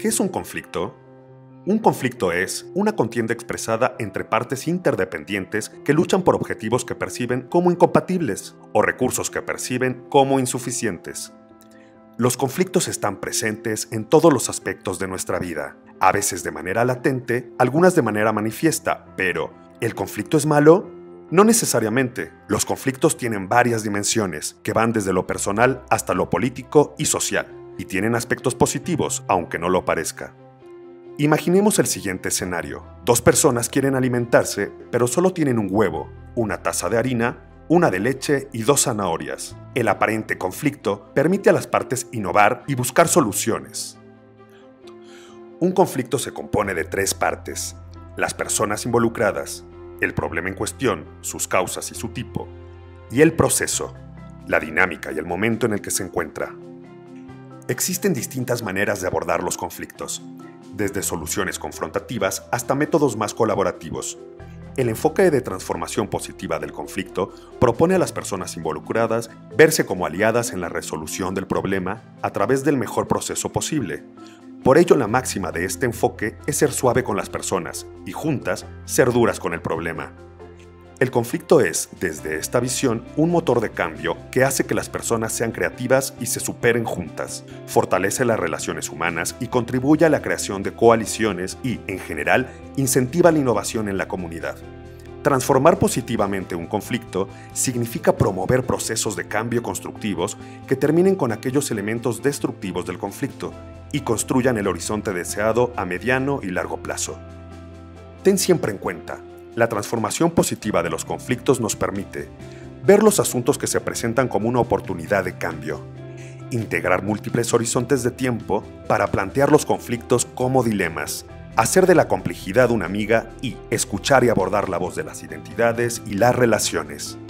¿Qué es un conflicto? Un conflicto es una contienda expresada entre partes interdependientes que luchan por objetivos que perciben como incompatibles o recursos que perciben como insuficientes. Los conflictos están presentes en todos los aspectos de nuestra vida, a veces de manera latente, algunas de manera manifiesta, pero ¿el conflicto es malo? No necesariamente. Los conflictos tienen varias dimensiones, que van desde lo personal hasta lo político y social, y tienen aspectos positivos, aunque no lo parezca. Imaginemos el siguiente escenario. Dos personas quieren alimentarse, pero solo tienen un huevo, una taza de harina, una de leche y 2 zanahorias. El aparente conflicto permite a las partes innovar y buscar soluciones. Un conflicto se compone de 3 partes: las personas involucradas, el problema en cuestión, sus causas y su tipo, y el proceso, la dinámica y el momento en el que se encuentra. Existen distintas maneras de abordar los conflictos, desde soluciones confrontativas hasta métodos más colaborativos. El enfoque de transformación positiva del conflicto propone a las personas involucradas verse como aliadas en la resolución del problema a través del mejor proceso posible. Por ello, la máxima de este enfoque es ser suave con las personas y juntas ser duras con el problema. El conflicto es, desde esta visión, un motor de cambio que hace que las personas sean creativas y se superen juntas, fortalece las relaciones humanas y contribuye a la creación de coaliciones y, en general, incentiva la innovación en la comunidad. Transformar positivamente un conflicto significa promover procesos de cambio constructivos que terminen con aquellos elementos destructivos del conflicto y construyan el horizonte deseado a mediano y largo plazo. Ten siempre en cuenta, la transformación positiva de los conflictos nos permite ver los asuntos que se presentan como una oportunidad de cambio, integrar múltiples horizontes de tiempo para plantear los conflictos como dilemas, hacer de la complejidad una amiga y escuchar y abordar la voz de las identidades y las relaciones.